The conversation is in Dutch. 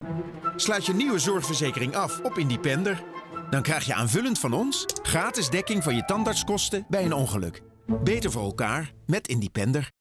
Sluit je nieuwe zorgverzekering af op Independer. Dan krijg je aanvullend van ons gratis dekking van je tandartskosten bij een ongeluk. Beter voor elkaar met Independer.